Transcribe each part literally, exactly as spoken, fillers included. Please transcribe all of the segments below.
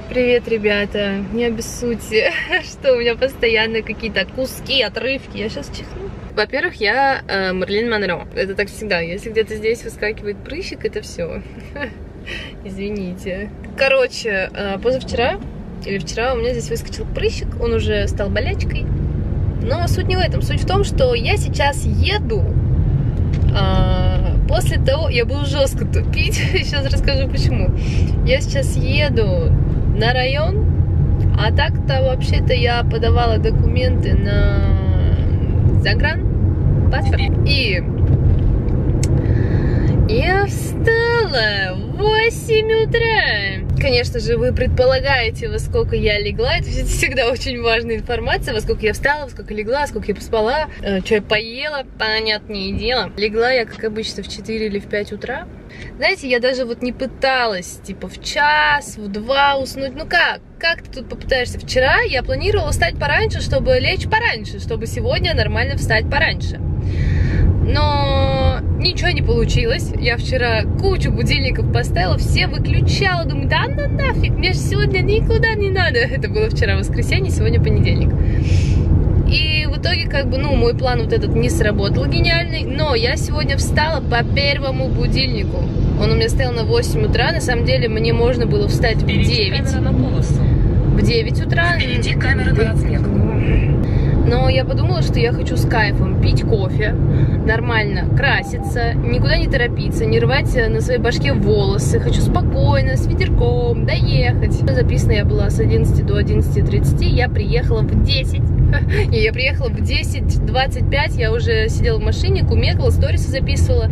Привет, ребята! Не обессудьте, что у меня постоянно какие-то куски, отрывки. Я сейчас чихну. Во-первых, я э, Мерлин Монро. Это так всегда. Если где-то здесь выскакивает прыщик, это все. Извините. Короче, э, позавчера или вчера у меня здесь выскочил прыщик. Он уже стал болячкой. Но суть не в этом. Суть в том, что я сейчас еду. Э, после того, я буду жестко тупить. Сейчас расскажу почему. Я сейчас еду на район, а так-то вообще-то я подавала документы на загранпаспорт. И я встала в восемь утра. Конечно же, вы предполагаете, во сколько я легла. Это всегда очень важная информация. Во сколько я встала, во сколько легла, во сколько я поспала, э, что я поела, понятное дело. Легла я, как обычно, в четыре или в пять утра. Знаете, я даже вот не пыталась, типа, в час, в два уснуть. Ну как? Как ты тут попытаешься? Вчера я планировала встать пораньше, чтобы лечь пораньше, чтобы сегодня нормально встать пораньше. Но ничего не получилось. Я вчера кучу будильников поставила, все выключала. Думаю, да ну нафиг, мне же сегодня никуда не надо. Это было вчера воскресенье, сегодня понедельник. И в итоге, как бы, ну, мой план вот этот не сработал гениальный. Но я сегодня встала по первому будильнику. Он у меня стоял на восемь утра. На самом деле, мне можно было встать в девять. В девять утра. Впереди камера на отметку. Но я подумала, что я хочу с кайфом пить кофе, нормально краситься, никуда не торопиться, не рвать на своей башке волосы. Хочу спокойно, с ветерком доехать. Записана я была с одиннадцати до одиннадцати тридцати, я приехала в десять. И я приехала в десять двадцать пять, я уже сидела в машине, кумекала, сторисы записывала.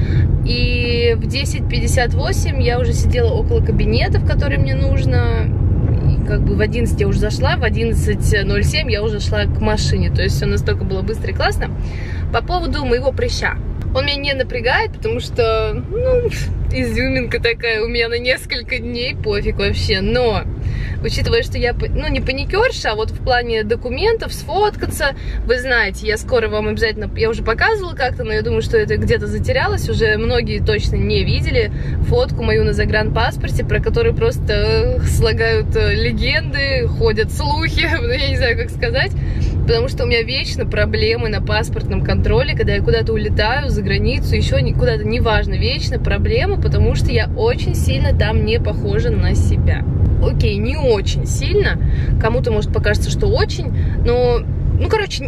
И в десять пятьдесят восемь я уже сидела около кабинета, в который мне нужно. Как бы в одиннадцать я уже зашла, в одиннадцать ноль семь я уже шла к машине. То есть все настолько было быстро и классно. По поводу моего прыща. Он меня не напрягает, потому что, ну, изюминка такая у меня на несколько дней, пофиг вообще. Но, учитывая, что я, ну, не паникерша, а вот в плане документов, сфоткаться, вы знаете, я скоро вам обязательно, я уже показывала как-то, но я думаю, что это где-то затерялось, уже многие точно не видели фотку мою на загранпаспорте, про которую просто слагают легенды, ходят слухи, я не знаю, как сказать. Потому что у меня вечно проблемы на паспортном контроле, когда я куда-то улетаю за границу, еще куда-то, неважно, вечно проблемы, потому что я очень сильно там не похожа на себя. Окей, не очень сильно, кому-то может покажется, что очень, но, ну, короче,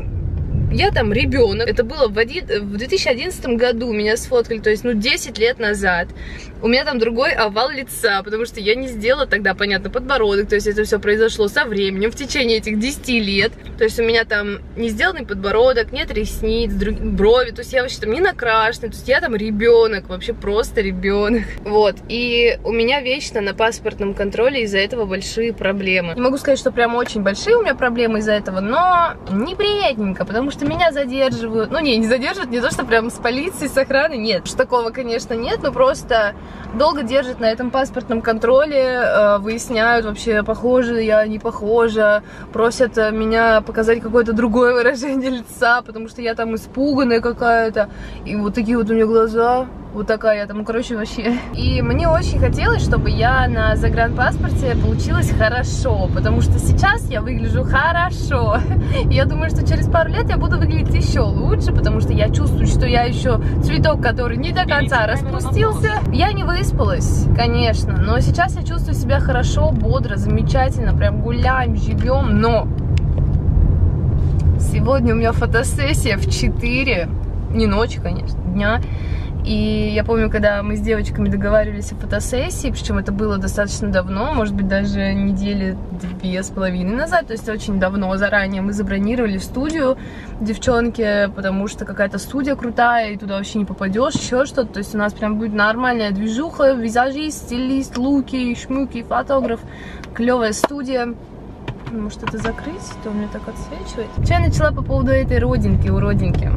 я там ребенок. Это было в, один, в две тысячи одиннадцатом году, меня сфоткали, то есть, ну, десять лет назад. У меня там другой овал лица, потому что я не сделала тогда, понятно, подбородок. То есть это все произошло со временем, в течение этих десяти лет. То есть у меня там не сделанный подбородок, нет ресниц, друг, брови. То есть я вообще там не накрашенная. То есть я там ребенок, вообще просто ребенок. Вот. И у меня вечно на паспортном контроле из-за этого большие проблемы. Не могу сказать, что прям очень большие у меня проблемы из-за этого, но неприятненько, потому что меня задерживают. Ну не, не задерживают, не то, что прям с полицией, с охраной, нет. Что такого, конечно, нет, но просто долго держат на этом паспортном контроле, выясняют вообще, похожа я, не похожа, просят меня показать какое-то другое выражение лица, потому что я там испуганная какая-то, и вот такие вот у меня глаза, вот такая я там, ну, короче, вообще. И мне очень хотелось, чтобы я на загранпаспорте получилась хорошо, потому что сейчас я выгляжу хорошо. И я думаю, что через пару лет я буду выглядеть еще лучше, потому что я чувствую, что я еще цветок, который не до конца распустился. Я не выспалась, конечно, но сейчас я чувствую себя хорошо, бодро, замечательно, прям гуляем, живем, но сегодня у меня фотосессия в четыре, не ночи, конечно, дня. И я помню, когда мы с девочками договаривались о фотосессии, причем это было достаточно давно, может быть, даже недели две с половиной назад, то есть очень давно, заранее мы забронировали студию девчонки, потому что какая-то студия крутая, и туда вообще не попадешь, еще что-то, то есть у нас прям будет нормальная движуха, визажист, стилист, луки, шмуки, фотограф, клевая студия. Может, это закрыть, то он мне так отсвечивает. Что я начала по поводу этой родинки у родинки?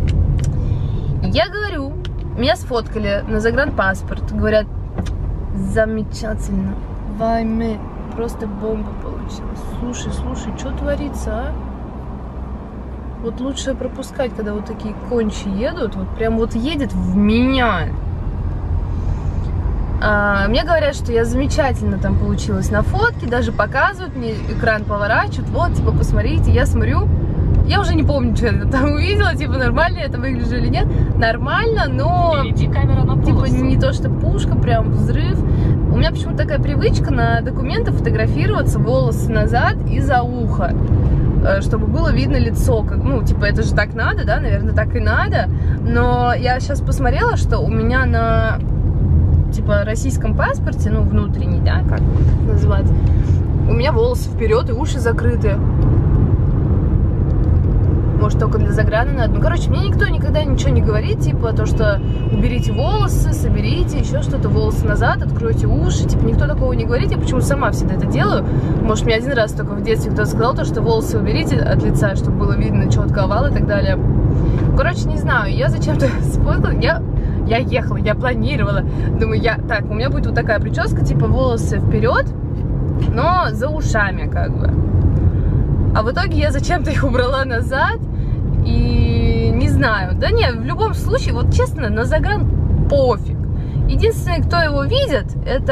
Я говорю, меня сфоткали на загранпаспорт, говорят, замечательно, вайме, просто бомба получилась. Слушай, слушай, что творится, а? Вот лучше пропускать, когда вот такие кончи едут, вот прям вот едет в меня. А, мне говорят, что я замечательно там получилась на фотке, даже показывают, мне экран поворачивают, вот, типа, посмотрите, я смотрю, я уже не помню, что я там увидела, типа, нормально я это выгляжу или нет, нормально, но, камера на типа, не то, что пушка, прям взрыв. У меня почему-то такая привычка на документы фотографироваться волосы назад и за ухо, чтобы было видно лицо, как, ну, типа, это же так надо, да, наверное, так и надо, но я сейчас посмотрела, что у меня на, типа, российском паспорте, ну, внутренний, да, как называть, у меня волосы вперед и уши закрыты. Может, только для заграна надо. Ну, короче, мне никто никогда ничего не говорит, типа, то, что уберите волосы, соберите, еще что-то, волосы назад, откройте уши, типа, никто такого не говорит, я почему сама всегда это делаю. Может, мне один раз только в детстве кто-то сказал, то, что волосы уберите от лица, чтобы было видно четко овал и так далее. Короче, не знаю, я зачем-то сфоткала, я, я ехала, я планировала, думаю, я, так, у меня будет вот такая прическа, типа, волосы вперед, но за ушами, как бы. А в итоге я зачем-то их убрала назад. И не знаю, да нет, в любом случае, вот честно, на загран пофиг. Единственное, кто его видит,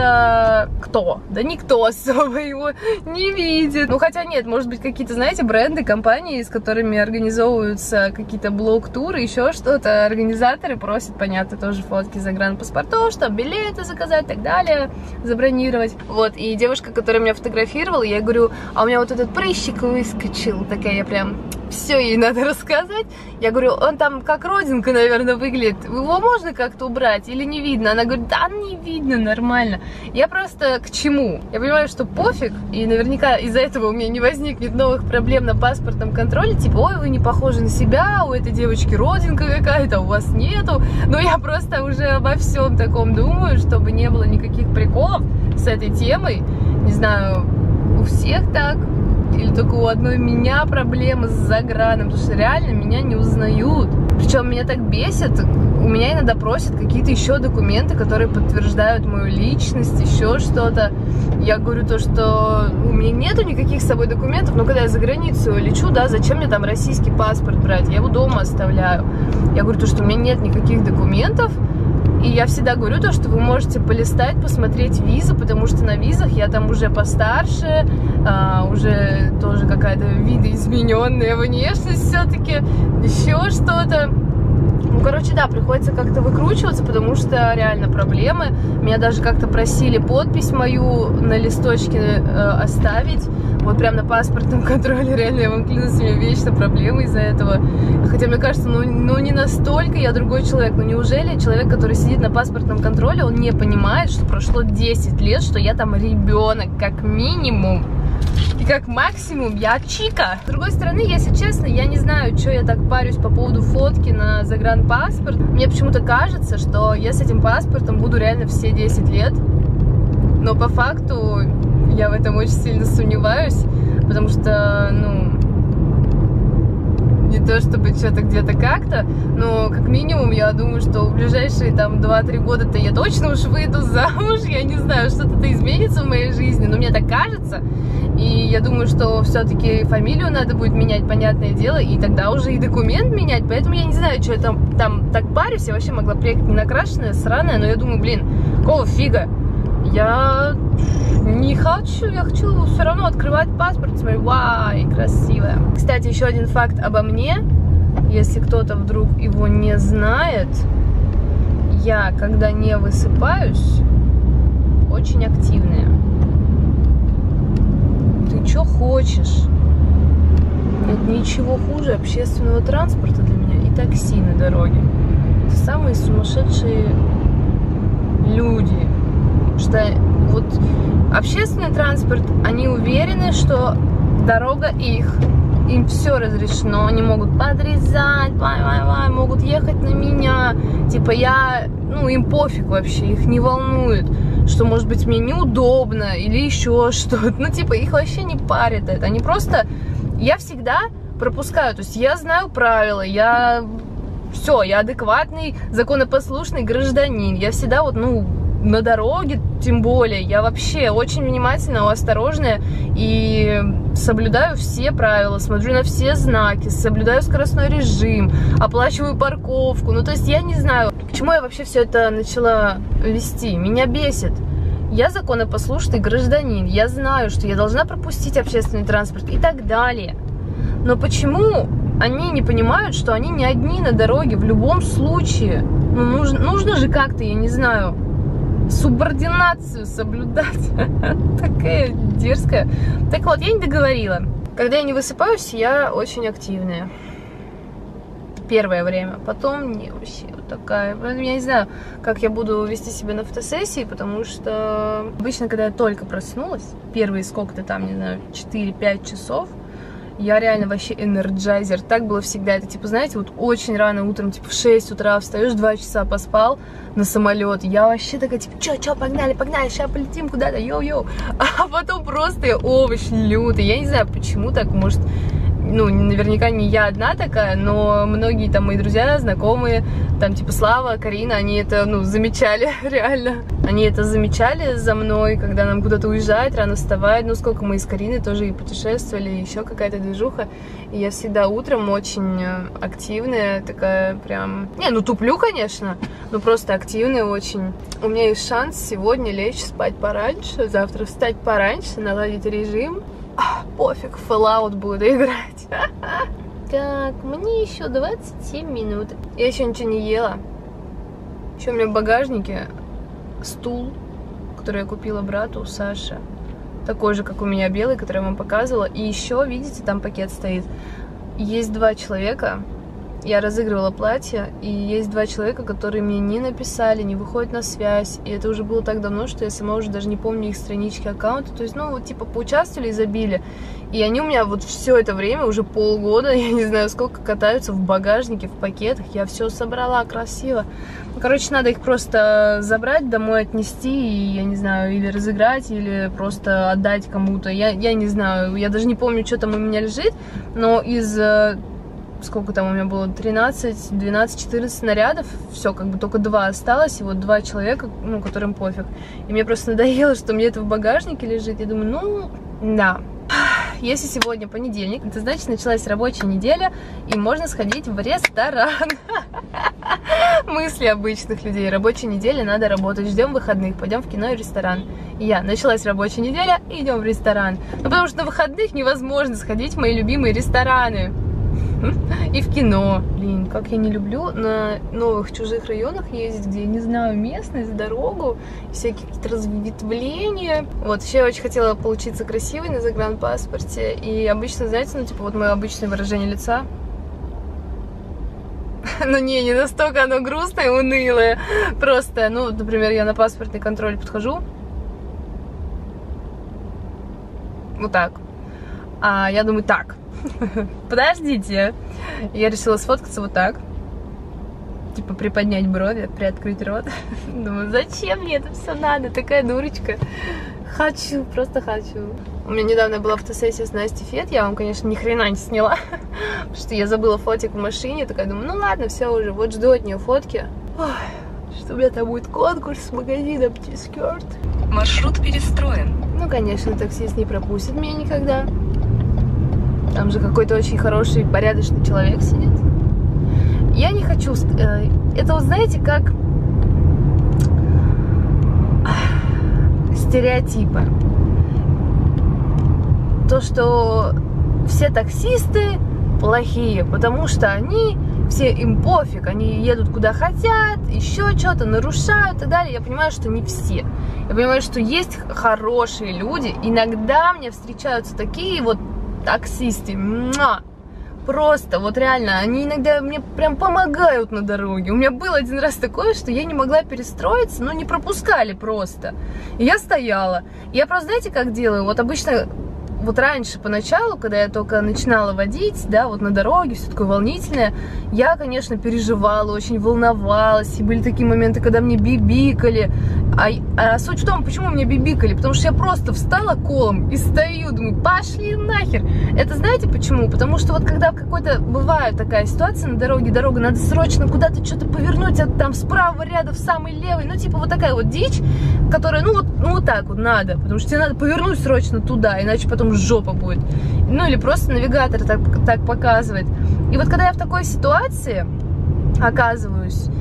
это кто? Да никто особо его не видит. Ну, хотя нет, может быть, какие-то, знаете, бренды, компании, с которыми организовываются какие-то блог-туры, еще что-то. Организаторы просят, понятно, тоже фотки загранпаспортов, чтобы билеты заказать и так далее, забронировать. Вот, и девушка, которая меня фотографировала, я говорю, а у меня вот этот прыщик выскочил. Такая я прям... Все ей надо рассказать. Я говорю, он там как родинка, наверное, выглядит. Его можно как-то убрать или не видно? Она говорит, да, не видно, нормально. Я просто к чему? Я понимаю, что пофиг, и наверняка из-за этого у меня не возникнет новых проблем на паспортном контроле. Типа, ой, вы не похожи на себя, у этой девочки родинка какая-то, у вас нету. Но я просто уже обо всем таком думаю, чтобы не было никаких приколов с этой темой. Не знаю, у всех так. Или только у одной меня проблемы с заграном, потому что реально меня не узнают. Причем меня так бесит, у меня иногда просят какие-то еще документы, которые подтверждают мою личность, еще что-то. Я говорю то, что у меня нету никаких с собой документов, но когда я за границу лечу, да, зачем мне там российский паспорт брать, я его дома оставляю. Я говорю то, что у меня нет никаких документов. И я всегда говорю то, что вы можете полистать, посмотреть визы, потому что на визах я там уже постарше, а, уже тоже какая-то видоизмененная внешность все-таки, еще что-то. Ну, короче, да, приходится как-то выкручиваться, потому что реально проблемы. Меня даже как-то просили подпись мою на листочке э, оставить. Вот прям на паспортном контроле, реально, я вам клянусь, у меня вечно проблемы из-за этого. Хотя, мне кажется, ну, ну не настолько я другой человек. Ну неужели человек, который сидит на паспортном контроле, он не понимает, что прошло десять лет, что я там ребенок, как минимум. И как максимум я чика. С другой стороны, если честно, я не знаю, что я так парюсь по поводу фотки на загранпаспорт. Мне почему-то кажется, что я с этим паспортом буду реально все десять лет. Но по факту я в этом очень сильно сомневаюсь, потому что, ну, не то чтобы что-то где-то как-то, но как минимум я думаю, что в ближайшие там два-три года-то я точно уж выйду замуж, я не знаю, что-то изменится в моей жизни, но мне так кажется, и я думаю, что все-таки фамилию надо будет менять, понятное дело, и тогда уже и документ менять, поэтому я не знаю, что я там, там так парюсь, я вообще могла приехать не накрашенная, сраная, но я думаю, блин, какого фига, я не хочу, я хочу все равно открывать паспорт, смотрю, вау, красивая. Кстати, еще один факт обо мне, если кто-то вдруг его не знает, я, когда не высыпаюсь, очень активная. Ты что хочешь? Нет ничего хуже общественного транспорта для меня и такси на дороге. Это самые сумасшедшие люди. Что вот общественный транспорт, они уверены, что дорога их, им все разрешено, они могут подрезать, вай-вай-вай, могут ехать на меня, типа я, ну им пофиг вообще, их не волнует, что может быть мне неудобно или еще что-то, ну типа их вообще не парит это, они просто, я всегда пропускаю, то есть я знаю правила, я, все, я адекватный, законопослушный гражданин, я всегда вот, ну, на дороге, тем более, я вообще очень внимательная, осторожная и соблюдаю все правила, смотрю на все знаки, соблюдаю скоростной режим, оплачиваю парковку, ну то есть я не знаю, к чему Почему я вообще все это начала вести? Меня бесит. Я законопослушный гражданин, я знаю, что я должна пропустить общественный транспорт и так далее. Но почему они не понимают, что они не одни на дороге в любом случае? Ну, нужно, нужно же как-то, я не знаю, субординацию соблюдать. Такая дерзкая. Так вот, я не договорила. Когда я не высыпаюсь, я очень активная. Первое время. Потом не вообще вот такая. Я не знаю, как я буду вести себя на фотосессии, потому что обычно, когда я только проснулась, первые сколько-то там, не знаю, четыре-пять часов, я реально вообще энерджайзер. Так было всегда. Это типа, знаете, вот очень рано утром, типа в шесть утра встаешь, два часа поспал на самолет. Я вообще такая, типа, чё, чё, погнали, погнали, сейчас полетим куда-то, йоу-йоу. А потом просто я овощ лютый. Я не знаю, почему так, может... Ну, наверняка не я одна такая, но многие там мои друзья, знакомые, там типа Слава, Карина, они это, ну, замечали, реально. Они это замечали за мной, когда нам куда-то уезжать, рано вставать. Ну, сколько мы с Кариной тоже и путешествовали, еще какая-то движуха. И я всегда утром очень активная, такая прям... Не, ну туплю, конечно, но просто активная очень. У меня есть шанс сегодня лечь спать пораньше, завтра встать пораньше, наладить режим. А, пофиг, Fallout буду играть. Так, мне еще двадцать семь минут. Я еще ничего не ела. Еще у меня в багажнике стул, который я купила брату Саше. Такой же, как у меня, белый, который я вам показывала. И еще, видите, там пакет стоит. Есть два человека. Я разыгрывала платье, и есть два человека, которые мне не написали, не выходят на связь. И это уже было так давно, что я сама уже даже не помню их странички, аккаунты. То есть, ну, вот, типа, поучаствовали и забили. И они у меня вот все это время, уже полгода, я не знаю сколько, катаются в багажнике, в пакетах. Я все собрала красиво. Короче, надо их просто забрать, домой отнести, и, я не знаю, или разыграть, или просто отдать кому-то. Я, я не знаю, я даже не помню, что там у меня лежит, но из... Сколько там у меня было? тринадцать, двенадцать, четырнадцать нарядов. Все, как бы только два осталось. И вот два человека, ну, которым пофиг. И мне просто надоело, что мне это в багажнике лежит. Я думаю, ну, да. Если сегодня понедельник, это значит, началась рабочая неделя, и можно сходить в ресторан. Мысли обычных людей. Рабочая неделя, надо работать. Ждем выходных, пойдем в кино и ресторан. И я, началась рабочая неделя, и идем в ресторан. Ну, потому что на выходных невозможно сходить в мои любимые рестораны. И в кино. Блин, как я не люблю на новых чужих районах ездить, где я не знаю местность, дорогу, всякие какие-то разветвления. Вот, еще я очень хотела получиться красивой на загранпаспорте. И обычно, знаете, ну, типа, вот мое обычное выражение лица. Ну, не, не настолько оно грустное, унылое. Просто, ну, например, я на паспортный контроль подхожу. Вот так. А я думаю, так. Подождите. Я решила сфоткаться вот так. Типа приподнять брови, приоткрыть рот. Думаю, зачем мне это все надо? Такая дурочка. Хочу, просто хочу. У меня недавно была фотосессия с Настей Фет. Я вам, конечно, ни хрена не сняла. Потому что я забыла фотик в машине. Такая думаю, ну ладно, все уже. Вот жду от нее фотки. Ой, что у меня там будет конкурс с магазином T-Skirt. Маршрут перестроен. Ну, конечно, таксист не пропустит меня никогда. Там же какой-то очень хороший, порядочный человек сидит. Я не хочу... Это вот, знаете, как стереотипы. То, что все таксисты плохие, потому что они... Все им пофиг, они едут куда хотят, еще что-то нарушают и так далее. Я понимаю, что не все. Я понимаю, что есть хорошие люди. Иногда мне встречаются такие вот таксисты. Муа! Просто, вот реально, они иногда мне прям помогают на дороге. У меня был один раз такое, что я не могла перестроиться, но не пропускали просто. И я стояла. Я просто, знаете, как делаю? Вот обычно... Вот раньше, поначалу, когда я только начинала водить, да, вот на дороге, все такое волнительное, я, конечно, переживала, очень волновалась, и были такие моменты, когда мне бибикали. А, а суть в том, почему мне бибикали, потому что я просто встала колом и стою, думаю, пошли нахер. Это знаете почему? Потому что вот когда в какой-то, бывает такая ситуация на дороге, дорога, надо срочно куда-то что-то повернуть, а там с правого ряда в самый левый, ну, типа вот такая вот дичь, которая, ну, вот, ну, вот так вот надо, потому что тебе надо повернуть срочно туда, иначе потом жопа будет. Ну, или просто навигатор так, так показывает. И вот когда я в такой ситуации оказываюсь,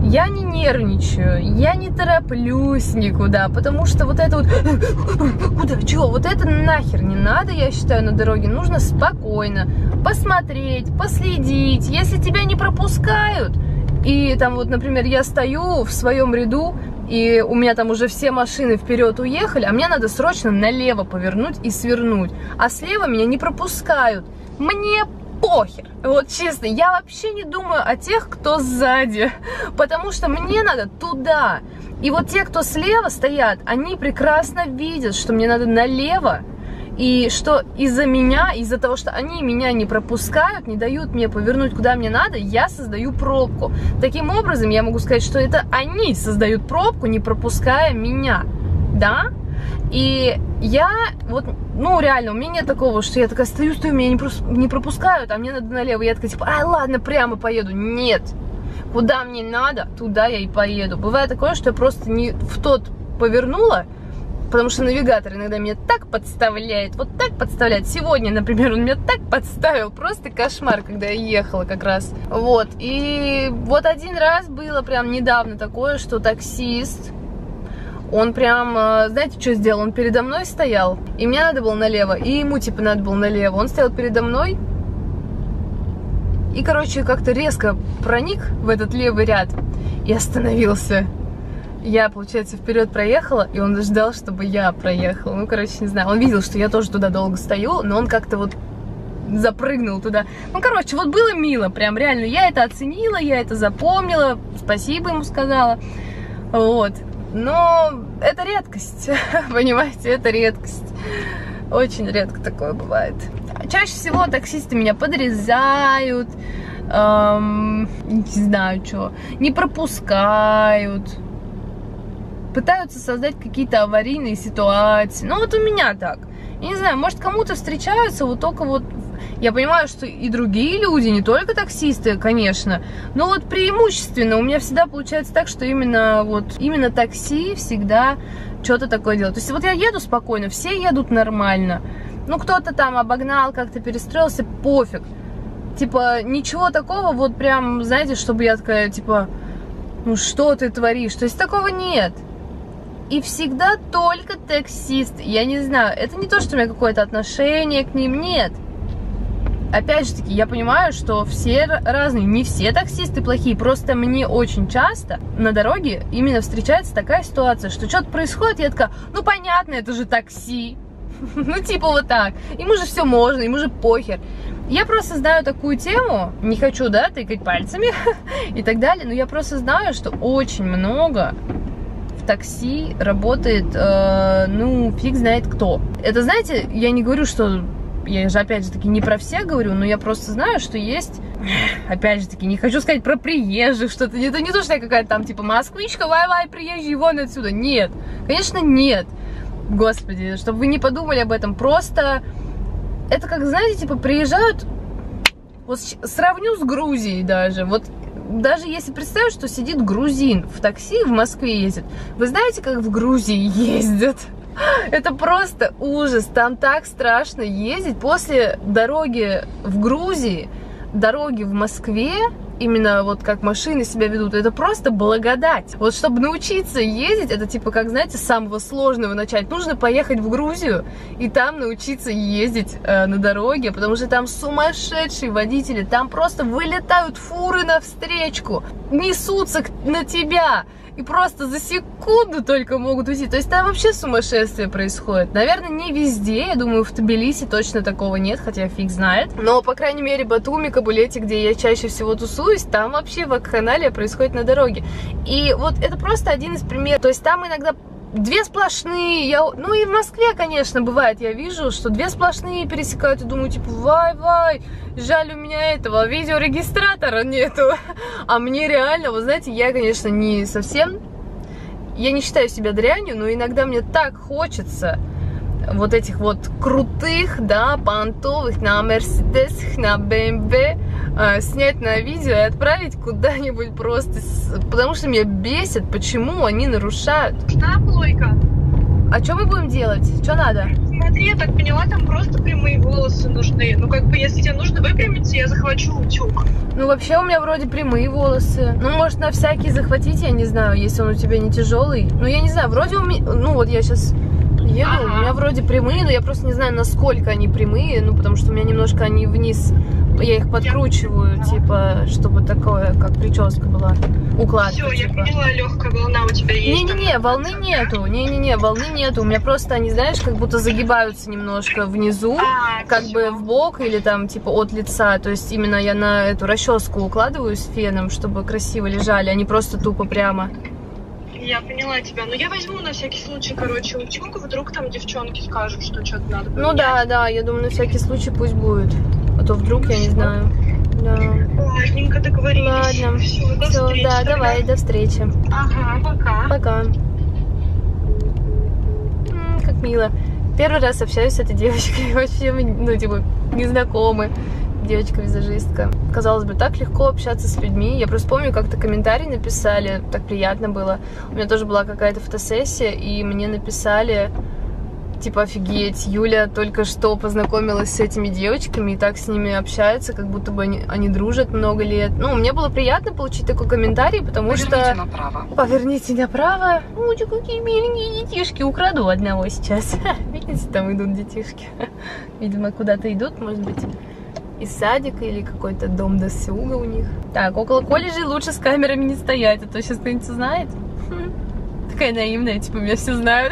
я не нервничаю, я не тороплюсь никуда, потому что вот это вот, куда, чего, вот это нахер не надо, я считаю, на дороге. Нужно спокойно посмотреть, последить. Если тебя не пропускают, и там вот, например, я стою в своем ряду, и у меня там уже все машины вперед уехали, а мне надо срочно налево повернуть и свернуть, а слева меня не пропускают, мне похер. Вот честно, я вообще не думаю о тех, кто сзади, потому что мне надо туда. И вот те, кто слева стоят, они прекрасно видят, что мне надо налево, и что из-за меня, из-за того, что они меня не пропускают, не дают мне повернуть куда мне надо, я создаю пробку. Таким образом, я могу сказать, что это они создают пробку, не пропуская меня, да? И я, вот, ну, реально, у меня нет такого, что я такая стою, стою, меня не пропускают, а мне надо налево. Я такая, типа, ай, ладно, прямо поеду. Нет. Куда мне надо, туда я и поеду. Бывает такое, что я просто не в тот повернула, потому что навигатор иногда меня так подставляет, вот так подставляет. Сегодня, например, он меня так подставил, просто кошмар, когда я ехала как раз. Вот, и вот один раз было прям недавно такое, что таксист, он прям, знаете, что сделал? Он передо мной стоял, и мне надо было налево, и ему, типа, надо было налево. Он стоял передо мной, и, короче, как-то резко проник в этот левый ряд и остановился. Я, получается, вперед проехала, и он ждал, чтобы я проехала. Ну, короче, не знаю. Он видел, что я тоже туда долго стою, но он как-то вот запрыгнул туда. Ну, короче, вот было мило, прям реально. Я это оценила, я это запомнила, спасибо ему сказала. Вот. Но это редкость, понимаете, это редкость. Очень редко такое бывает. Чаще всего таксисты меня подрезают, эм, не знаю что, не пропускают, пытаются создать какие-то аварийные ситуации. Ну вот у меня так. Я не знаю, может кому-то встречаются вот только вот... Я понимаю, что и другие люди, не только таксисты, конечно, но вот преимущественно у меня всегда получается так, что именно вот именно такси всегда что-то такое делает. То есть вот я еду спокойно, все едут нормально. Ну кто-то там обогнал, как-то перестроился, пофиг. Типа ничего такого вот прям, знаете, чтобы я такая, типа, ну что ты творишь? То есть такого нет. И всегда только таксист. Я не знаю, это не то, что у меня какое-то отношение к ним, нет. Опять же таки, я понимаю, что все разные, не все таксисты плохие, просто мне очень часто на дороге именно встречается такая ситуация, что что-то происходит, я такая, ну понятно, это же такси, ну типа вот так, ему же все можно, ему же похер. Я просто знаю такую тему, не хочу, да, тыкать пальцами и так далее, но я просто знаю, что очень много в такси работает, э, ну, фиг знает кто. Это, знаете, я не говорю, что... Я же, опять же таки, не про всех говорю, но я просто знаю, что есть, опять же таки, не хочу сказать про приезжих, что-то, это не то, что я какая-то там, типа, москвичка, вай-вай, приезжий, вон отсюда, нет, конечно, нет, господи, чтобы вы не подумали об этом, просто, это как, знаете, типа, приезжают, вот сравню с Грузией даже, вот, даже если представить, что сидит грузин в такси, в Москве ездит, вы знаете, как в Грузии ездят? Это просто ужас, там так страшно ездить. После дороги в Грузии, дороги в Москве, именно вот как машины себя ведут, это просто благодать. Вот чтобы научиться ездить, это типа как, знаете, с самого сложного начать. Нужно поехать в Грузию и там научиться ездить э, на дороге, потому что там сумасшедшие водители, там просто вылетают фуры навстречку, несутся на тебя. И просто за секунду только могут уйти. То есть там вообще сумасшествие происходит. Наверное, не везде. Я думаю, в Тбилиси точно такого нет, хотя фиг знает. Но, по крайней мере, Батуми, Кабулете, где я чаще всего тусуюсь, там вообще вакханалия происходит на дороге. И вот это просто один из примеров. То есть там иногда две сплошные. Я... Ну и в Москве, конечно, бывает, я вижу, что две сплошные пересекают. И думаю, типа, вай-вай, жаль, у меня этого видеорегистратора нету. А мне реально, вы знаете, я, конечно, не совсем... Я не считаю себя дрянью, но иногда мне так хочется вот этих вот крутых, да, понтовых на Мерседесах, на бэ эм вэ э, снять на видео и отправить куда-нибудь просто, потому что меня бесит, почему они нарушают. Нужна плойка. А что мы будем делать? Что надо? Смотри, я так поняла, поняла, там просто прямые волосы нужны. Ну, как бы, если тебе нужно выпрямиться, я захвачу утюг. Ну, вообще у меня вроде прямые волосы. Ну, может, на всякий захватить, я не знаю, если он у тебя не тяжелый. Ну, я не знаю, вроде у меня... Ну, вот я сейчас еду, ага. У меня вроде прямые, но я просто не знаю, насколько они прямые. Ну, потому что у меня немножко они вниз... Я их подкручиваю, я... типа, чтобы такое, как прическа была. Укладка, Все, типа. я поняла, легкая волна у тебя есть. Не-не-не, волны нету. Не-не-не, волны нету. У меня просто они, знаешь, как будто загибаются немножко внизу, а, как все. бы в бок или там, типа, от лица. То есть именно я на эту расческу укладываю с феном, чтобы красиво лежали, а не просто тупо прямо. Я поняла тебя. Но я возьму на всякий случай, короче, утюг, вдруг там девчонки скажут, что что-то надо поменять. Ну да, да, я думаю, на всякий случай пусть будет. А то вдруг, я не знаю. Да. Ладненько, договорились. Ладно. Все, до Все, встречи. да, Тогда. давай, до встречи. Ага, пока. Пока. М-м, как мило. Первый раз общаюсь с этой девочкой. Вообще, ну, типа, не знакомы. Девочка-визажистка. Казалось бы, так легко общаться с людьми. Я просто помню, как-то комментарий написали. Так приятно было. У меня тоже была какая-то фотосессия, и мне написали... Типа, офигеть, Юля только что познакомилась с этими девочками и так с ними общается, как будто бы они, они дружат много лет. Ну, мне было приятно получить такой комментарий, потому Поверните что... направо. Поверните направо. Ой, какие миленькие детишки. Украду одного сейчас. Видите, там идут детишки. Видимо, куда-то идут, может быть, из садика или какой-то дом досуга у них. Так, около колледжей лучше с камерами не стоять, а то сейчас кто-нибудь узнает. Такая наивная, типа, меня все знают.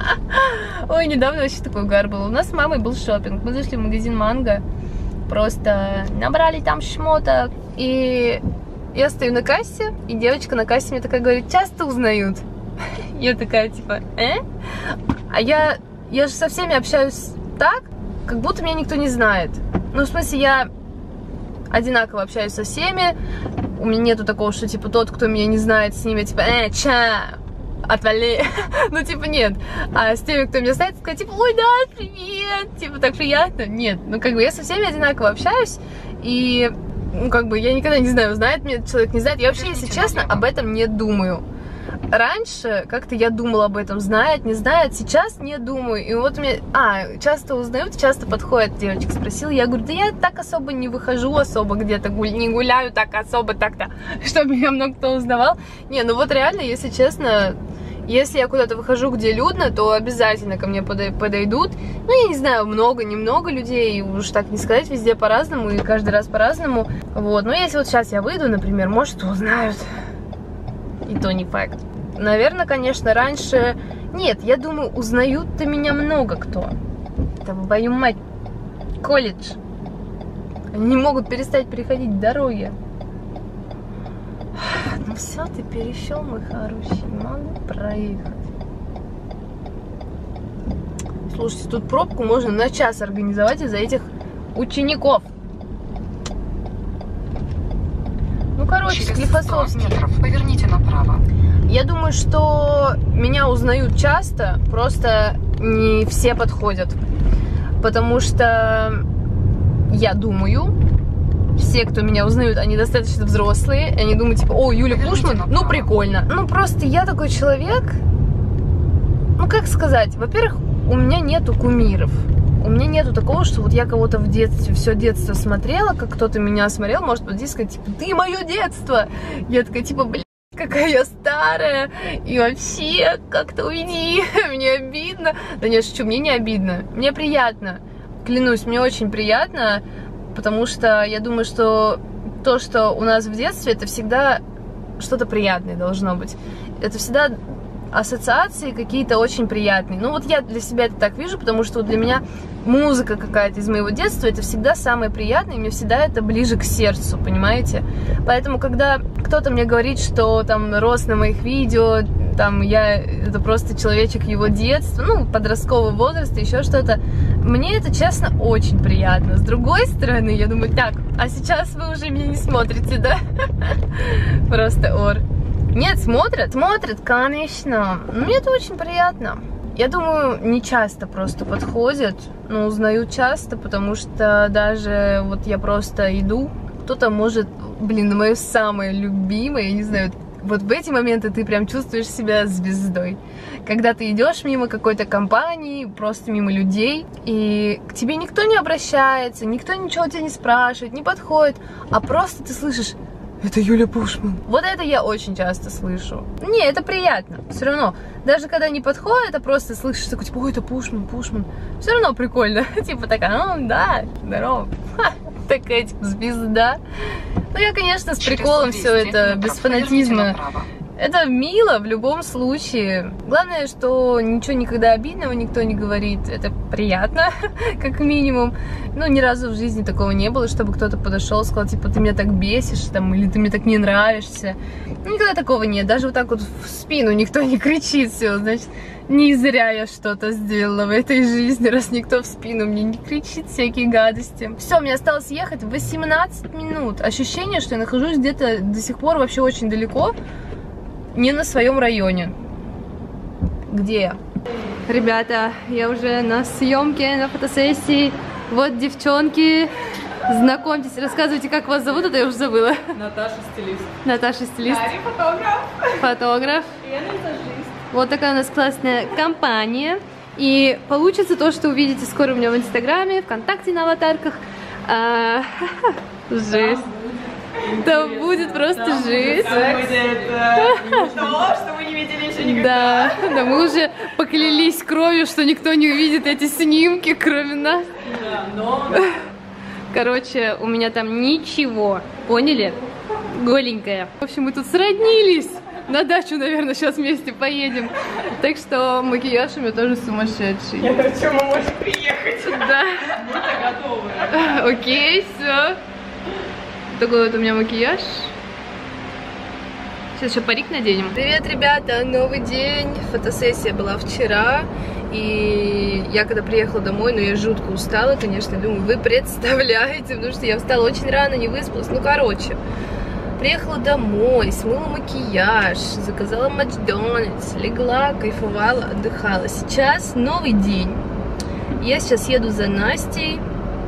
Ой, недавно вообще такой угар был. У нас с мамой был шопинг. Мы зашли в магазин Манго, просто набрали там шмоток. И я стою на кассе, и девочка на кассе мне такая говорит: часто узнают? Я такая, типа, э? А я, я же со всеми общаюсь так, как будто меня никто не знает. Ну, в смысле, я одинаково общаюсь со всеми. У меня нету такого, что, типа, тот, кто меня не знает, с ними, типа, э, ча, отвали. Ну, типа, нет. А с теми, кто меня знает, сказать, типа, ой, да, привет, типа, так приятно. Нет, ну, как бы, я со всеми одинаково общаюсь, и, ну, как бы, я никогда не знаю, знает меня человек, не знает. Я вообще, если честно, об этом не думаю. Раньше как-то я думала об этом, знает, не знает, сейчас не думаю. И вот мне, а, часто узнают, часто подходят, девочка спросила, я говорю, да я так особо не выхожу, особо где-то гуль, не гуляю так особо так-то, чтобы меня много кто узнавал. Не, ну вот реально, если честно, если я куда-то выхожу, где людно, то обязательно ко мне подойдут. Ну, я не знаю, много, немного людей, уж так не сказать, везде по-разному, и каждый раз по-разному. Вот, но если вот сейчас я выйду, например, может, узнают. И то не факт. Наверное, конечно, раньше... Нет, я думаю, узнают-то меня много кто. Твою мать, колледж. Они не могут перестать переходить дороги. Ну все, ты перешел, мой хороший. Могу проехать. Слушайте, тут пробку можно на час организовать из-за этих учеников. Ну, короче, Склифосовский. Поверните направо. Я думаю, что меня узнают часто, просто не все подходят. Потому что я думаю, все, кто меня узнают, они достаточно взрослые. И они думают, типа, о, Юля Пушман, ну прикольно. Ну, просто я такой человек, ну, как сказать, во-первых, у меня нету кумиров. У меня нету такого, что вот я кого-то в детстве, все детство смотрела, как кто-то меня смотрел, может подойти и сказать, типа, ты мое детство. Я такая, типа, блин, какая я старая, и вообще, как-то уйди, мне обидно. Да нет, шучу, мне не обидно, мне приятно, клянусь, мне очень приятно, потому что я думаю, что то, что у нас в детстве, это всегда что-то приятное должно быть. Это всегда... ассоциации какие-то очень приятные. Ну вот я для себя это так вижу, потому что вот для меня музыка какая-то из моего детства, это всегда самое приятное, и мне всегда это ближе к сердцу, понимаете? Поэтому, когда кто-то мне говорит, что там рост на моих видео, там я, это просто человечек его детства, ну, подросткового возраста, еще что-то, мне это, честно, очень приятно. С другой стороны, я думаю, так, а сейчас вы уже меня не смотрите, да? Просто ор. Нет, смотрят, смотрят, конечно. Мне это очень приятно. Я думаю, не часто просто подходят, но узнают часто, потому что даже вот я просто иду, кто-то может, блин, мое самое любимое, я не знаю, Вот в эти моменты ты прям чувствуешь себя звездой. Когда ты идешь мимо какой-то компании, просто мимо людей, и к тебе никто не обращается, никто ничего у тебя не спрашивает, не подходит, а просто ты слышишь: это Юля Пушман. Вот это я очень часто слышу. Не, это приятно. Все равно, даже когда не подходит, а просто слышишь такой, типа, ой, это Пушман, Пушман. Все равно прикольно. Типа такая, ну да, здорово. Ха, такая, типа, звезда. Ну, я, конечно, с приколом все это, без фанатизма. Это мило в любом случае. Главное, что ничего никогда обидного никто не говорит. Это приятно, как минимум. Ну, ни разу в жизни такого не было, чтобы кто-то подошел и сказал, типа, ты меня так бесишь, там, или ты мне так не нравишься. Никогда такого нет. Даже вот так вот в спину никто не кричит. Все, значит, не зря я что-то сделала в этой жизни, раз никто в спину мне не кричит всякие гадости. Все, мне осталось ехать восемнадцать минут. Ощущение, что я нахожусь где-то до сих пор вообще очень далеко. Не на своем районе. Где я? Ребята, я уже на съемке, на фотосессии. Вот девчонки. Знакомьтесь, рассказывайте, как вас зовут, это я уже забыла. Наташа стилист. Наташа стилист. Дарья фотограф. Фотограф. Я визажист. Вот такая у нас классная компания. И получится то, что увидите скоро у меня в Инстаграме, ВКонтакте на аватарках. А, жесть. Да будет просто Там жесть. будет э, то, что мы не видели еще никогда. Да, да, мы уже поклялись кровью, что никто не увидит эти снимки, кроме нас. Да, но... Короче, у меня там ничего, поняли? Голенькая. В общем, мы тут сроднились. На дачу, наверное, сейчас вместе поедем. Так что макияж у меня тоже сумасшедший. Я на чем мы можем приехать? Да. Мы готовы. Окей, все. Такой вот у меня макияж. Сейчас еще парик наденем. Привет, ребята, новый день. Фотосессия была вчера. И я когда приехала домой, ну я жутко устала, конечно, думаю, вы представляете, потому что я встала очень рано, не выспалась. Ну, короче, приехала домой, смыла макияж, заказала Макдональдс, легла, кайфовала, отдыхала. Сейчас новый день. Я сейчас еду за Настей.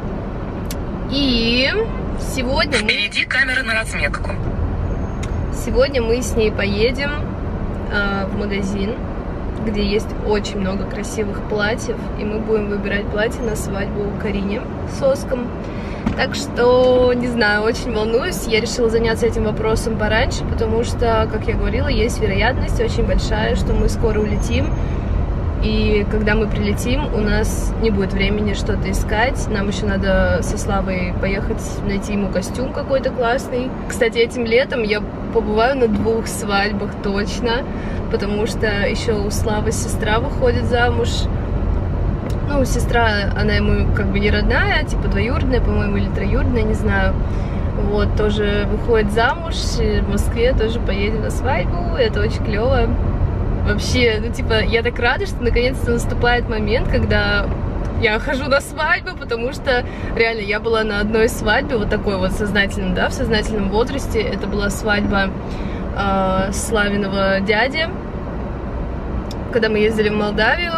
И... Сегодня мы... Впереди камера на разметку. Сегодня мы с ней поедем э, в магазин, где есть очень много красивых платьев, и мы будем выбирать платье на свадьбу Карине с Оском. Так что, не знаю, очень волнуюсь. Я решила заняться этим вопросом пораньше, потому что, как я говорила, есть вероятность очень большая, что мы скоро улетим. И когда мы прилетим, у нас не будет времени что-то искать. Нам еще надо со Славой поехать, найти ему костюм какой-то классный. Кстати, этим летом я побываю на двух свадьбах точно, потому что еще у Славы сестра выходит замуж. Ну, сестра, она ему как бы не родная, типа двоюродная, по-моему, или троюродная, не знаю. Вот, тоже выходит замуж, и в Москве тоже поедем на свадьбу, это очень клево. Вообще, ну типа, я так рада, что наконец-то наступает момент, когда я хожу на свадьбу, потому что реально я была на одной свадьбе, вот такой вот сознательном, да, в сознательном возрасте. Это была свадьба э, Славиного дяди, когда мы ездили в Молдавию.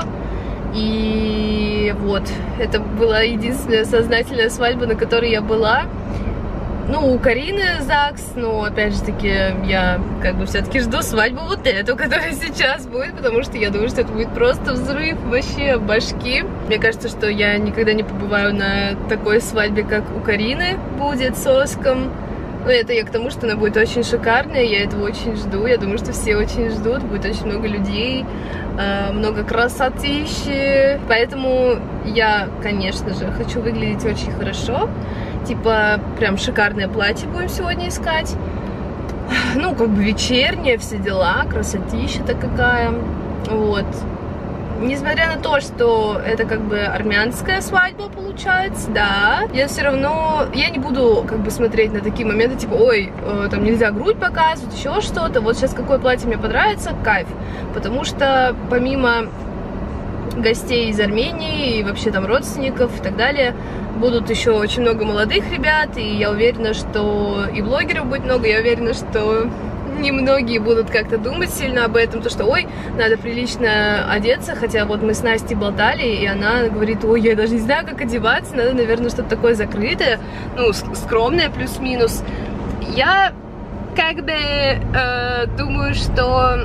И вот, это была единственная сознательная свадьба, на которой я была. Ну, у Карины ЗАГС, но опять же таки я как бы все-таки жду свадьбу вот эту, которая сейчас будет, потому что я думаю, что это будет просто взрыв вообще башки. Мне кажется, что я никогда не побываю на такой свадьбе, как у Карины будет с Оском. Но это я к тому, что она будет очень шикарная, я этого очень жду. Я думаю, что все очень ждут, будет очень много людей, много красотищи. Поэтому я, конечно же, хочу выглядеть очень хорошо. Типа, прям шикарное платье будем сегодня искать. Ну, как бы вечернее, все дела, красотища-то какая. Вот. Несмотря на то, что это как бы армянская свадьба получается, да, я все равно, я не буду как бы смотреть на такие моменты, типа, ой, э, там нельзя грудь показывать, еще что-то. Вот сейчас какое платье мне понравится, кайф. Потому что помимо гостей из Армении и вообще там родственников и так далее, будут еще очень много молодых ребят, и я уверена, что и блогеров будет много, я уверена, что немногие будут как-то думать сильно об этом, то что, ой, надо прилично одеться, хотя вот мы с Настей болтали, и она говорит, ой, я даже не знаю, как одеваться, надо, наверное, что-то такое закрытое, ну, скромное плюс-минус. Я как бы э, думаю, что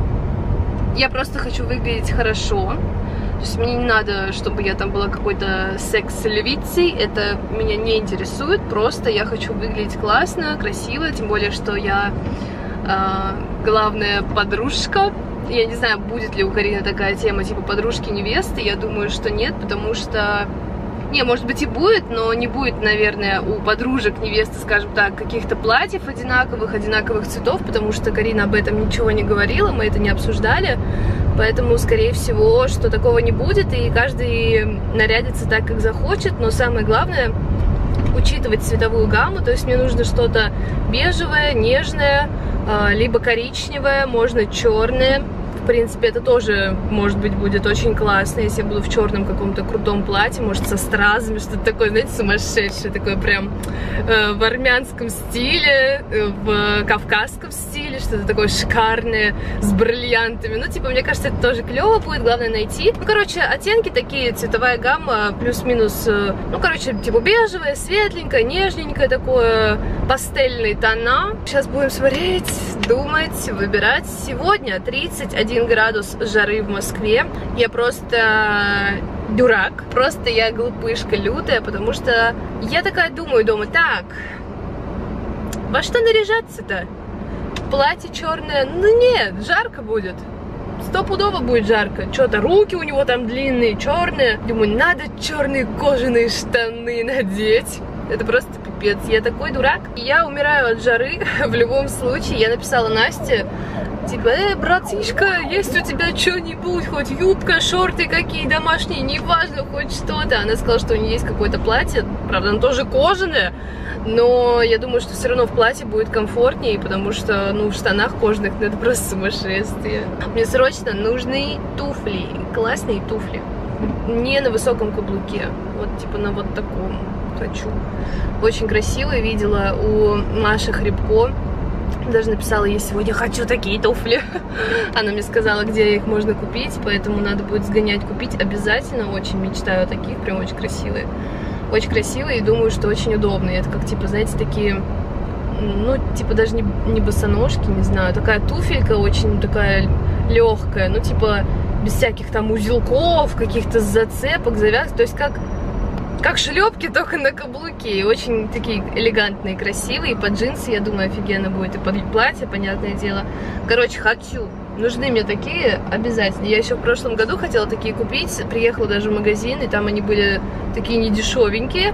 я просто хочу выглядеть хорошо. То есть мне не надо, чтобы я там была какой-то секс-львицей, это меня не интересует, просто я хочу выглядеть классно, красиво, тем более, что я э, главная подружка. Я не знаю, будет ли у Карины такая тема, типа подружки-невесты, я думаю, что нет, потому что... Не, может быть и будет, но не будет, наверное, у подружек невесты, скажем так, каких-то платьев одинаковых, одинаковых цветов, потому что Карина об этом ничего не говорила, мы это не обсуждали, поэтому, скорее всего, что такого не будет, и каждый нарядится так, как захочет, но самое главное — учитывать цветовую гамму, то есть мне нужно что-то бежевое, нежное, либо коричневое, можно черное. В принципе, это тоже, может быть, будет очень классно, если я буду в черном каком-то крутом платье, может, со стразами, что-то такое, знаете, сумасшедшее, такое прям э, в армянском стиле, э, в кавказском стиле, что-то такое шикарное, с бриллиантами. Ну, типа, мне кажется, это тоже клево будет, главное найти. Ну, короче, оттенки такие, цветовая гамма, плюс-минус, э, ну, короче, типа, бежевое, светленькое, нежненькое такое, пастельные тона. Сейчас будем смотреть, думать, выбирать. Сегодня тридцать один градус жары в Москве. Я просто дурак. Просто я глупышка лютая, потому что я такая думаю дома, так, во что наряжаться-то? Платье черное? Ну нет, жарко будет. Стопудово будет жарко. Что-то руки у него там длинные, черные. Думаю, надо черные кожаные штаны надеть. Это просто пипец. Я такой дурак. Я умираю от жары в любом случае. Я написала Насте, типа, э, братишка, есть у тебя что-нибудь, хоть юбка, шорты какие домашние, неважно, хоть что-то. Она сказала, что у нее есть какое-то платье, правда, оно тоже кожаное, но я думаю, что все равно в платье будет комфортнее, потому что, ну, в штанах кожаных, ну, это просто сумасшествие. Мне срочно нужны туфли, классные туфли, не на высоком каблуке, вот, типа, на вот таком хочу. Очень красивые, видела у Маши Хребко. Даже написала ей сегодня, хочу такие туфли. Она мне сказала, где их можно купить, поэтому надо будет сгонять, купить обязательно. Очень мечтаю о таких, прям очень красивые. Очень красивые и думаю, что очень удобные. Это как, типа, знаете, такие, ну, типа, даже не, не босоножки, не знаю. Такая туфелька очень такая легкая, ну, типа, без всяких там узелков, каких-то зацепок, завязок. То есть как... Как шлепки, только на каблуке. И очень такие элегантные, красивые. И под джинсы, я думаю, офигенно будет. И под платье, понятное дело. Короче, хочу. Нужны мне такие обязательно. Я еще в прошлом году хотела такие купить. Приехала даже в магазин, и там они были такие недешевенькие.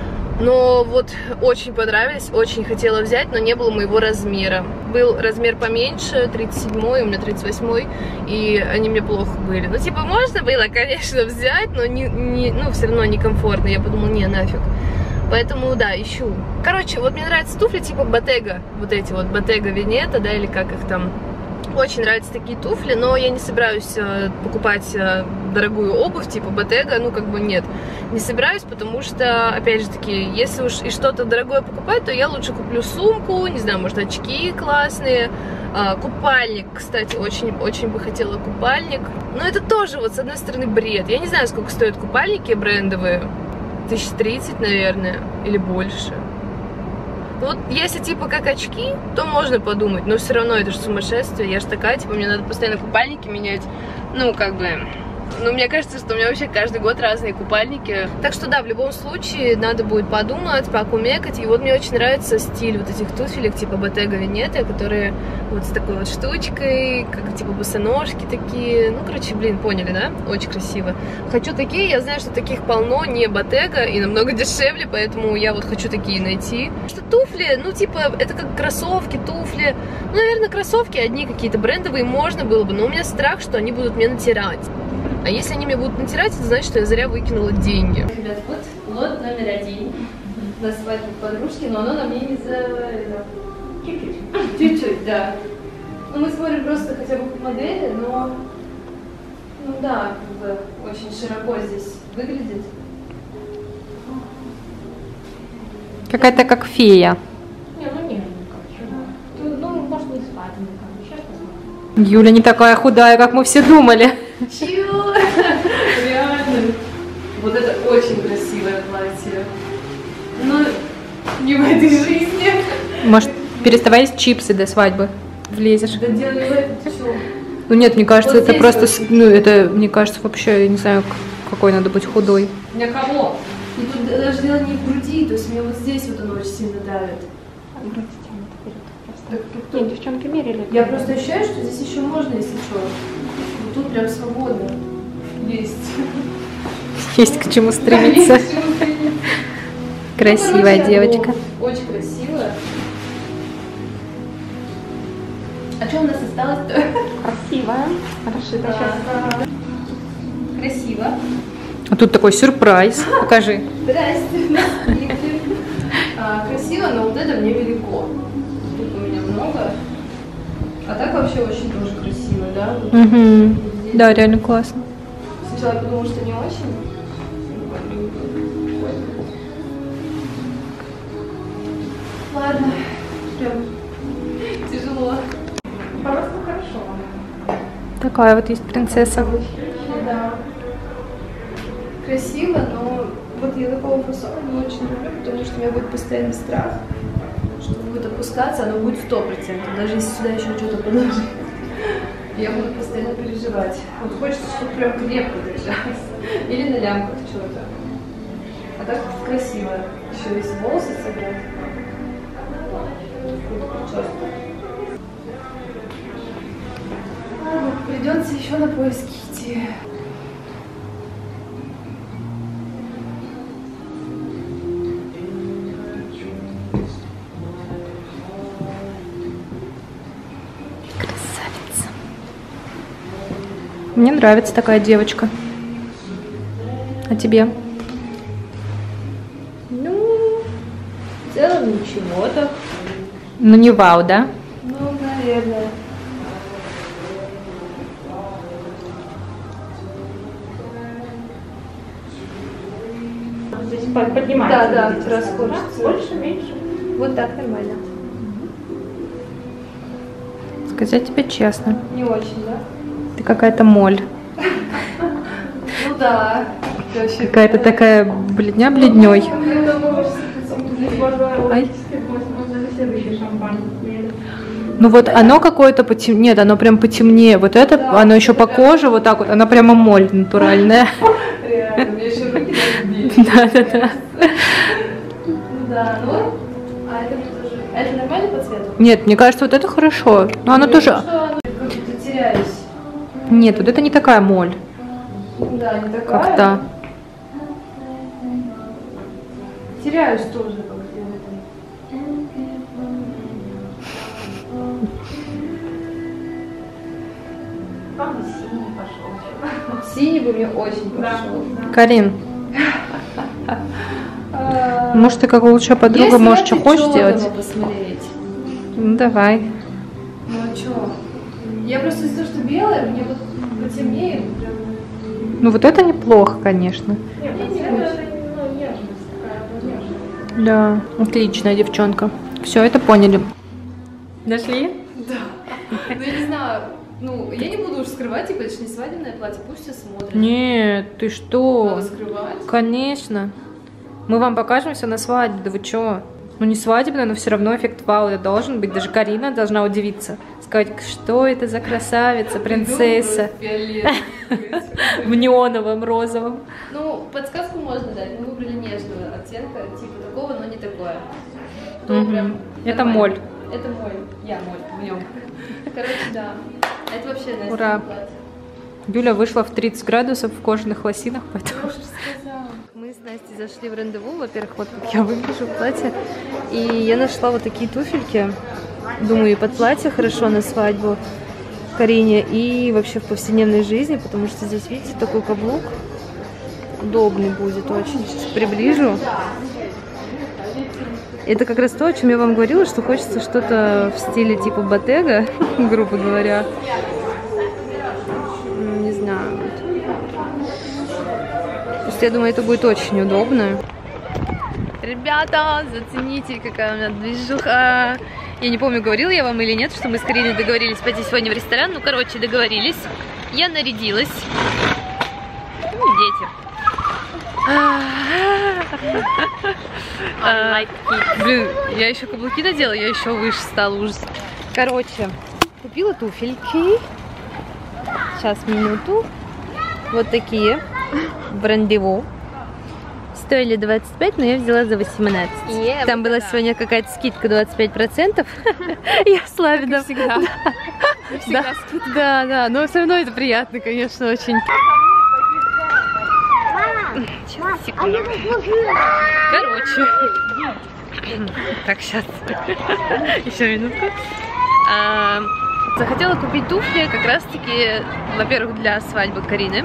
Но вот очень понравились, очень хотела взять, но не было моего размера. Был размер поменьше, тридцать седьмой, у меня тридцать восьмой, и они мне плохо были. Ну, типа, можно было, конечно, взять, но не, не, ну, все равно некомфортно. Я подумала, не, нафиг. Поэтому, да, ищу. Короче, вот мне нравятся туфли типа Bottega, вот эти вот Bottega Veneta, да, или как их там. Очень нравятся такие туфли, но я не собираюсь э, покупать э, дорогую обувь, типа Bottega, ну, как бы нет, не собираюсь, потому что, опять же таки, если уж и что-то дорогое покупать, то я лучше куплю сумку, не знаю, может, очки классные, э, купальник, кстати, очень-очень бы хотела купальник, но это тоже, вот, с одной стороны, бред. Я не знаю, сколько стоят купальники брендовые, тысяч тридцать, наверное, или больше. Вот если типа как очки, то можно подумать, но все равно это же сумасшествие, я же такая, типа мне надо постоянно купальники менять, ну как бы, ну мне кажется, что у меня вообще каждый год разные купальники, так что да, в любом случае надо будет подумать, покумекать, и вот мне очень нравится стиль вот этих туфелек типа Bottega Veneta, которые вот с такой вот штучкой, как типа босоножки такие, ну короче, блин, поняли, да, очень красиво. Хочу такие, я знаю, что таких полно, не Bottega и намного дешевле, поэтому я вот хочу такие найти. Что туфли, ну типа, это как кроссовки, туфли, ну наверное кроссовки одни какие-то брендовые можно было бы, но у меня страх, что они будут мне натирать. А если они мне будут натирать, это значит, что я зря выкинула деньги. Ребят, вот лот номер один на свадьбу подружки, но оно на мне не за... Чуть-чуть. Чуть-чуть, да. Ну, мы смотрим просто хотя бы модели, но... Ну да, как бы очень широко здесь выглядит. Какая-то как фея. Не, ну нет, ну, ну может не спать, сейчас посмотрим. Юля не такая худая, как мы все думали. Чего? Реально. Вот это очень красивое платье. Но не в этой жизни. Может, Переставай есть чипсы до свадьбы. Влезешь. Да делай это все. Ну нет, мне кажется, Вот это здесь просто, вот. с- ну это, мне кажется, вообще, я не знаю, к- какой надо быть худой. Для кого? И тут даже дело не в груди, то есть мне вот здесь вот оно очень сильно давит. Нет, девчонки мерили. Я просто ощущаю, что здесь еще можно, если что. Вот тут прям свободно есть. Есть к чему стремиться. Есть к чему стремиться. Красивая Ну, короче, девочка. ну, очень красивая. А что у нас осталось-то? Красивая. Хорошо, Да. Красиво. А тут такой сюрприз. Покажи. Здрасте. Здравствуйте. А, красиво, но вот это мне велико. Тут у меня много. А так вообще очень тоже красиво, да? Вот Угу. здесь. Да, реально классно. Сначала я подумала, что не очень. Ладно, прям тяжело. Просто хорошо. Такая вот есть принцесса. Да. Красиво, но вот я такого фасона не очень люблю, потому что у меня будет постоянный страх, что будет опускаться, оно будет сто процентов, даже если сюда еще что-то подложить. Я буду постоянно переживать. Вот хочется, чтобы прям крепко держалось. Или на лямках что-то. А так красиво. Еще если волосы собрать. Ладно, придется еще на поиски идти. Красавица. Мне нравится такая девочка. А тебе? Ну, в целом ничего так. Ну не вау, да? Ну, наверное. Здесь поднимается. Да, да, видите, как раз сразу, да? хочется. Больше, меньше. Вот так нормально. Сказать тебе честно. Не очень, да? Ты какая-то моль. Ну да. Какая-то такая бледня бледней. Ай. Можно следующий шампанское. Ну вот оно какое-то потемнее. Нет, оно прям потемнее. Вот это, Да, оно еще по да. коже вот так вот. Она прямо моль натуральная. Реально, у меня еще руки даже били. Да, да, да. Ну да, ну. А это мне тоже. А это нормально по цвету? Нет, мне кажется, вот это хорошо. Но оно Ну, тоже. что оно как-то теряюсь. Нет, вот это не такая моль, Да, не такая. как та. Теряюсь тоже как-то в этом. Там и синий пошел. Синий бы мне очень Да, пошел. да. Карин, А, может, ты как лучшая подруга если можешь, это что хочешь чёрного сделать? посмотреть. Ну, давай. Ну а чё? Я просто из-за того, что белое, мне вот потемнее прям. Ну, вот это неплохо, конечно. Нет, Не, не это, очень. это, ну, нежность такая, ну, нежность. Да, отличная девчонка. Все, это поняли. Нашли? Да. Ну я не знаю, ну я не буду уж скрывать, типа это же не свадебное платье, пусть все смотрят. Нет, ты что? Надо скрывать. Конечно. Мы вам покажем все на свадьбе, да вы чё? Ну не свадебное, но все равно эффект вау это должен быть. Даже Карина должна удивиться. Сказать, что это за красавица, принцесса. В неоновом, розовом. Ну, подсказку можно дать. Мы выбрали нежного оттенка, типа такого, но не такое. То Мгм. прям Это нормально. моль. Это моль. Я моль в нем. Короче, да. Это вообще Настя Ура. платье. Юля вышла в тридцать градусов в кожаных лосинах, поэтому... Я уже сказала. Мы с Настей зашли в рандеву. Во-первых, вот как я выгляжу в платье. И я нашла вот такие туфельки. Думаю, и под платье хорошо на свадьбу Карине, и вообще в повседневной жизни, потому что здесь, видите, такой каблук. Удобный будет очень. Сейчас приближу. Это как раз то, о чем я вам говорила, что хочется что-то в стиле типа Bottega, грубо говоря. М, Не знаю. Просто я думаю, это будет очень удобно. Ребята, зацените, какая у меня движуха. Я не помню, говорила я вам или нет, что мы с Кариной договорились пойти сегодня в ресторан. Ну, короче, договорились. Я нарядилась. Ну, дети. А, блин, я еще каблуки надела, я еще выше стала, ужас. Короче, купила туфельки. Сейчас, минуту. Вот такие. Брендево. Стоили двадцать пять, но я взяла за восемнадцать. Yeah, Там была да. сегодня какая-то скидка двадцать пять процентов. Я Славина. Всегда. Да, да, да, но все равно это приятно, конечно, очень. Короче. Так, сейчас. Еще минутку. Захотела купить туфли как раз-таки, во-первых, для свадьбы Карины.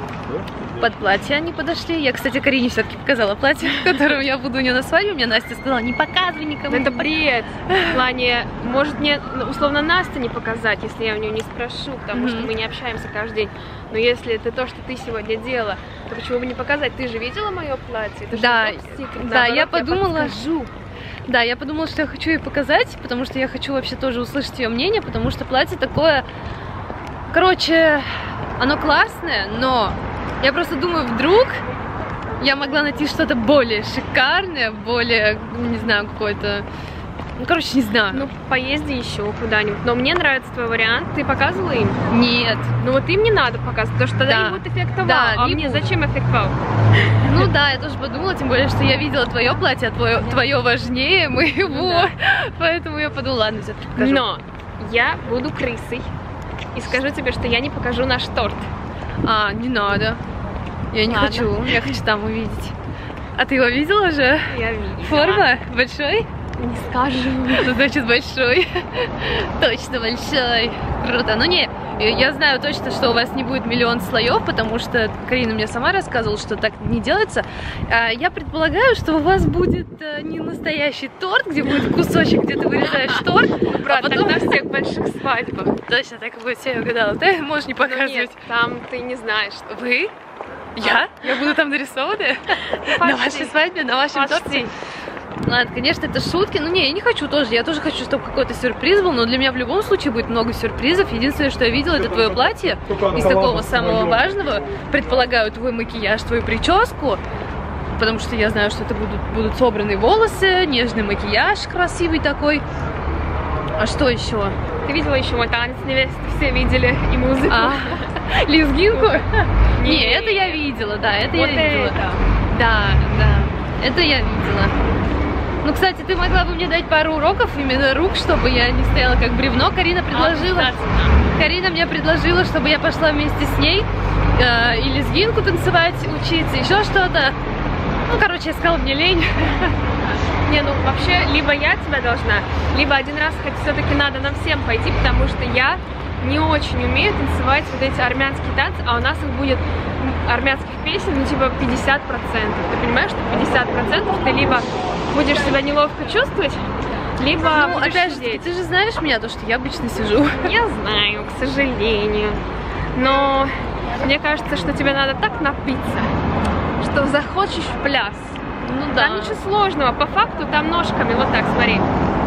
Под платье они подошли. Я, кстати, Карине все-таки показала платье, в котором я буду у нее на свадьбе. Мне Настя сказала, не показывай никому. Это бред. В плане, может мне, условно, Настя не показать, если я у нее не спрошу, потому mm-hmm. что мы не общаемся каждый день. Но если это то, что ты сегодня делала, то почему бы не показать? Ты же видела мое платье? Это да, да, я подумала... Я да, я подумала, что я хочу ей показать, потому что я хочу вообще тоже услышать ее мнение, потому что платье такое... Короче, оно классное, но... Я просто думаю, вдруг я могла найти что-то более шикарное, более, не знаю, какое-то... Ну, короче, не знаю. Ну, поезди еще куда-нибудь. Но мне нравится твой вариант. Ты показывала им? Нет. Ну, вот им не надо показывать, потому что тогда да. не будет эффекта вау. Да, а мне будет. Зачем эффект вау? Ну да, я тоже подумала, тем более, что я видела твое платье, а твое, твое важнее моего. Да. Поэтому я подумала, ладно, все-таки покажу. Но я буду крысой и скажу тебе, что я не покажу наш торт. А, не надо. Я не Ладно. хочу. Я хочу там увидеть. А ты его видела уже? Я видела. Форма? Большой? Не скажу. Ну, значит, большой. Точно большой. Круто. Ну, не, я знаю точно, что у вас не будет миллион слоев, потому что Карина мне сама рассказывала, что так не делается. Я предполагаю, что у вас будет не настоящий торт, где будет кусочек, где ты вырезаешь торт. Брат, а потом так на всех больших свадьбах. Точно, так и будет. Все, я угадала. Ты можешь не показывать. Нет, там ты не знаешь. Вы? Я? Я буду там нарисована? На вашей свадьбе, на вашем торте? Ладно, конечно, это шутки. Ну не, я не хочу тоже. Я тоже хочу, чтобы какой-то сюрприз был. Но для меня в любом случае будет много сюрпризов. Единственное, что я видела, это твое платье. Из такого самого важного. Предполагаю, твой макияж, твою прическу. Потому что я знаю, что это будут, будут собранные волосы, нежный макияж красивый такой. А что еще? Ты видела еще мой танец невесты? Все видели и музыку. А, лезгинку? Не, это я видела, да, это я видела. Да, да, это я видела. Ну, кстати, ты могла бы мне дать пару уроков именно рук, чтобы я не стояла как бревно. Карина предложила, Карина мне предложила, чтобы я пошла вместе с ней э, и лезгинку танцевать, учиться, еще что-то. Ну, короче, я сказала, мне лень. Не, ну вообще, либо я тебя должна, либо один раз хоть все-таки надо нам всем пойти, потому что я не очень умею танцевать вот эти армянские танцы, а у нас их будет армянских песен, ну типа пятьдесят процентов. Ты понимаешь, что пятьдесят процентов ты либо будешь себя неловко чувствовать, либо ну, будешь опять сидеть. же, ты же знаешь меня, то, что я обычно сижу. Я знаю, к сожалению. Но мне кажется, что тебе надо так напиться, что захочешь в пляс. Ну да. Там ничего сложного, по факту там ножками, вот так, смотри.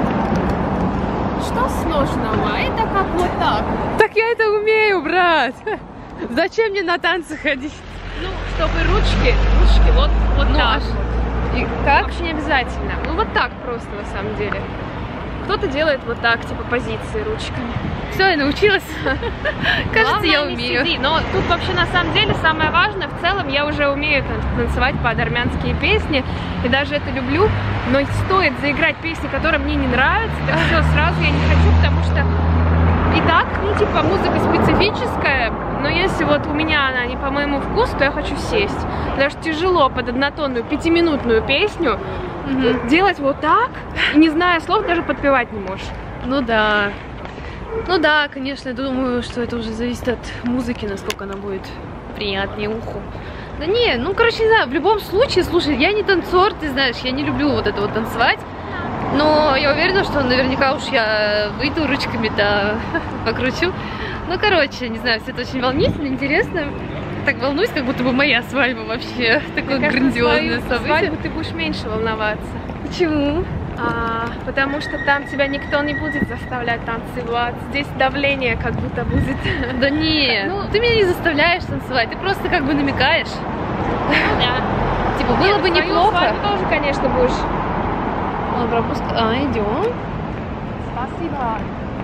Что сложного? Это как вот так. Так я это умею, брат. Зачем мне на танцы ходить? Ну, чтобы ручки, ручки вот, вот ну, так. И как? Вообще не обязательно. Ну, вот так просто, на самом деле. Кто-то делает вот так, типа позиции ручками. Все, я научилась. Кажется, Главное, я не умею. сиди. Но тут вообще на самом деле самое важное, в целом я уже умею танцевать под армянские песни. И даже это люблю. Но стоит заиграть песни, которые мне не нравятся, так все, сразу я не хочу, потому что и так, ну типа музыка специфическая. Но если вот у меня она не по моему вкусу, то я хочу сесть. Потому что тяжело под однотонную пятиминутную песню угу. делать вот так, и не зная слов, даже подпевать не можешь. Ну да. Ну да, конечно, я думаю, что это уже зависит от музыки, насколько она будет приятнее уху. Да не, ну короче, не знаю, в любом случае, слушай, я не танцор, ты знаешь, я не люблю вот это вот танцевать. Но я уверена, что наверняка уж я выйду ручками-то покручу. Ну, короче, не знаю, все это очень волнительно, интересно. Так волнуюсь, как будто бы моя свадьба вообще. Такое Мне грандиозное кажется, событие. свадьбу ты будешь меньше волноваться. Почему? А, потому что там тебя никто не будет заставлять танцевать. Здесь давление как будто будет. Да не, ну ты меня не заставляешь танцевать, ты просто как бы намекаешь. Да. Типа, Типа, было бы неплохо. Свадьбу тоже, конечно, будешь. Он пропуск... А, идем. Спасибо.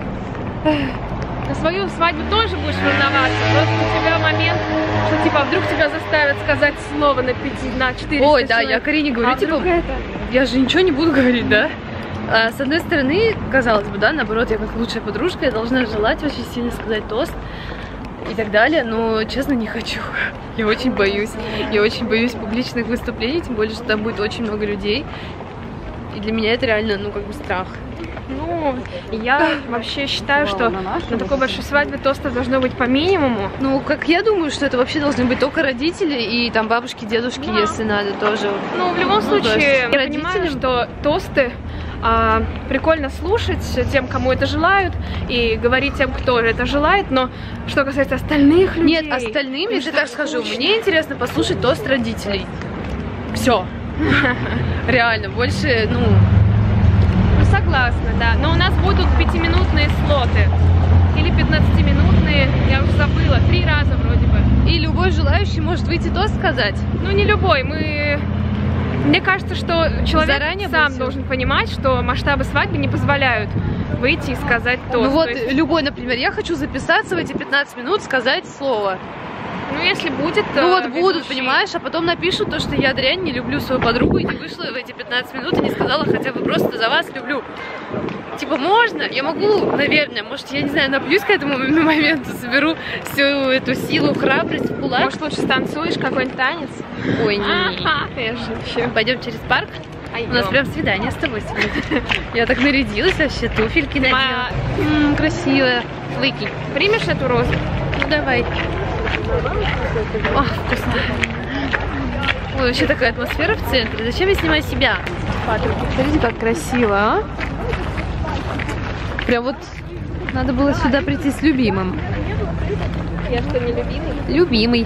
На свою свадьбу тоже будешь волноваться. Просто у тебя момент, что типа вдруг тебя заставят сказать слово на пяти, на четыре. Ой, да, я Карине говорю, а типа, это? я же ничего не буду говорить, да? А, с одной стороны, казалось бы, да, наоборот, я как лучшая подружка, я должна желать очень сильно сказать тост и так далее, но, честно, не хочу. Я очень боюсь. Я очень боюсь публичных выступлений, тем более, что там будет очень много людей. И для меня это реально, ну, как бы страх. Ну, я вообще считаю, что на такой большой свадьбе тостов должно быть по минимуму. Ну, как я думаю, что это вообще должны быть только родители и там бабушки, дедушки, Да. если надо, тоже. Ну, в любом Ну, случае, то есть я родителям- понимаю, что тосты а, прикольно слушать тем, кому это желают, и говорить тем, кто это желает, но что касается остальных людей... Нет, остальным, я им же что так скажу, скучно. мне интересно послушать тост родителей. Все. Реально, больше, ну... Ну, согласна, да. Но у нас будут пятиминутные слоты. Или пятнадцатиминутные, я уже забыла, три раза вроде бы. И любой желающий может выйти тост сказать. Ну, не любой, мы... Мне кажется, что человек Заранее сам будет должен понимать, что масштабы свадьбы не позволяют выйти и сказать тост. Ну вот, То есть, любой, например, я хочу записаться в эти пятнадцать минут, сказать слово. ну, если будет... Ну вот э, будут, ведущий. понимаешь, а потом напишут то, что я дрянь, не люблю свою подругу и не вышла в эти пятнадцать минут и не сказала хотя бы просто за вас люблю. Типа, можно? Я могу, наверное, может, я не знаю, напьюсь к этому моменту, соберу всю эту силу, храбрость в кулак. Может, лучше станцуешь какой-нибудь танец? Ой, не, Ага, я же вообще. Пойдем через парк. У нас Пойдем. прям свидание с тобой сегодня. Я так нарядилась, вообще туфельки надела. Моя- М, красивая. Выкинь. Примешь эту розу? Ну давай. О, вкусно. Ой, вообще такая атмосфера в центре. Зачем я снимаю себя? Смотрите, как красиво, а? Прям вот надо было сюда прийти с любимым. Я что, не любимый? Любимый.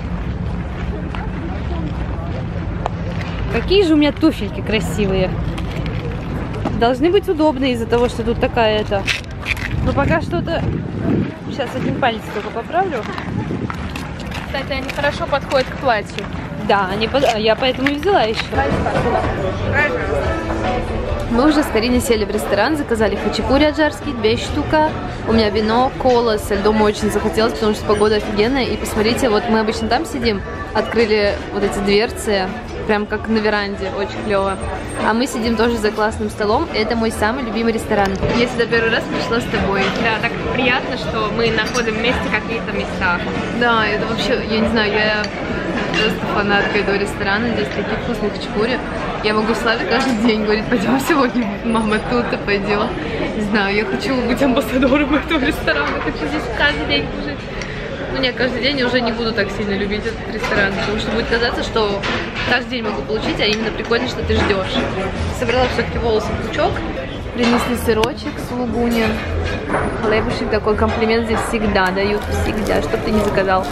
Какие же у меня туфельки красивые. Должны быть удобные из-за того, что тут такая это. Но пока что-то... Сейчас один палец только поправлю. Кстати, они хорошо подходят к платью. Да, они под... я поэтому и взяла еще. Мы уже с Кариной сели в ресторан, заказали хачапури аджарский, две штука. У меня вино, кола со льдом очень захотелось, потому что погода офигенная. И посмотрите, вот мы обычно там сидим, открыли вот эти дверцы, прям как на веранде, очень клево. А мы сидим тоже за классным столом. Это мой самый любимый ресторан. Я сюда первый раз пришла с тобой. Да, так приятно, что мы находим вместе какие-то места. Да, это вообще, я не знаю, я просто фанатка этого ресторана. Здесь такие вкусные хачапури. Я могу Славе каждый день говорить, пойдем сегодня, мама, тут-то пойдем. Не знаю, я хочу быть амбассадором этого ресторана, хочу здесь каждый день кушать. Ну нет, каждый день я уже не буду так сильно любить этот ресторан, потому что будет казаться, что каждый день могу получить, а именно прикольно, что ты ждешь. Собрала все-таки волосы в пучок. Принесли сырочек с лугуни. Хлебушек, такой комплимент здесь всегда дают, всегда, чтоб ты не заказал.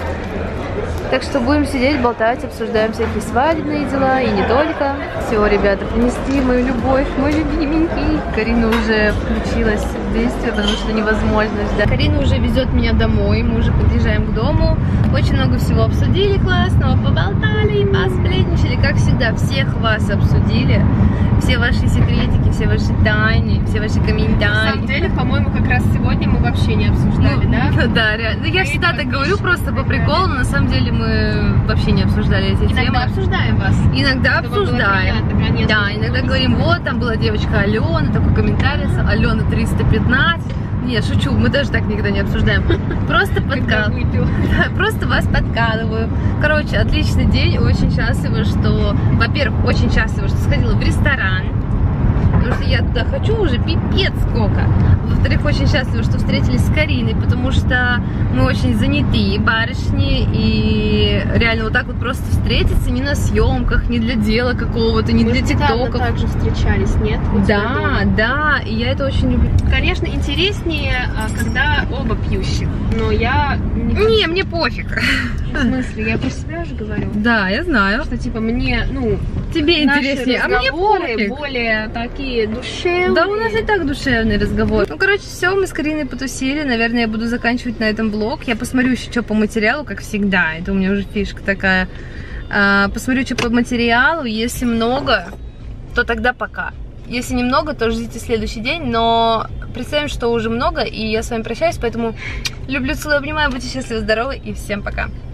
Так что будем сидеть, болтать, обсуждаем всякие свадебные дела и не только. Все, ребята, принесли мою любовь, мой любименький. Карина уже включилась в действие, потому что невозможно ждать. Карина уже везет меня домой, мы уже подъезжаем к дому. Очень много всего обсудили классного, поболтали, посплетничали. Как всегда, всех вас обсудили. Все ваши секретики, все ваши тайны, все ваши комментарии. На самом деле, по-моему, как раз сегодня мы вообще не обсуждали, да? Да, реально. Ну, я всегда так говорю, просто по приколу, но на самом деле мы вообще не обсуждали эти темы. Иногда обсуждаем вас. Иногда Чтобы было обсуждаем. приятно, конечно. Да, иногда говорим, вот там была девочка Алена, такой комментарий, Алена триста пятнадцать. Не, шучу, мы даже так никогда не обсуждаем. Просто подкалываю. Просто вас подкалываю. Короче, отличный день, очень счастлива, что, во-первых, очень счастлива, что сходила в ресторан. Потому что я туда хочу уже пипец сколько. Во-вторых, очень счастлива, что встретились с Кариной, потому что мы очень занятые барышни. И реально вот так вот просто встретиться не на съемках, не для дела какого-то, не Мы для недавно тиктоков. также встречались, нет? У тебя дома. Да, да, и я это очень люблю. Конечно, интереснее, а, когда оба пьющих. Но я... Не, Не, мне пофиг. в смысле, я про себя же говорю. Да, я знаю. Что, типа, мне, ну, Тебе наши интереснее, а мне разговоры пофиг. более такие душевные. Да, у нас и так душевный разговор. Ну, короче, все, мы с Кариной потусили. Наверное, я буду заканчивать на этом влог. Я посмотрю еще что по материалу, как всегда. Это у меня уже фишка такая. Посмотрю, что по материалу. Если много, то тогда пока. Если немного, то ждите следующий день. Но представим, что уже много, и я с вами прощаюсь. Поэтому люблю, целую, обнимаю. Будьте счастливы, здоровы и всем пока.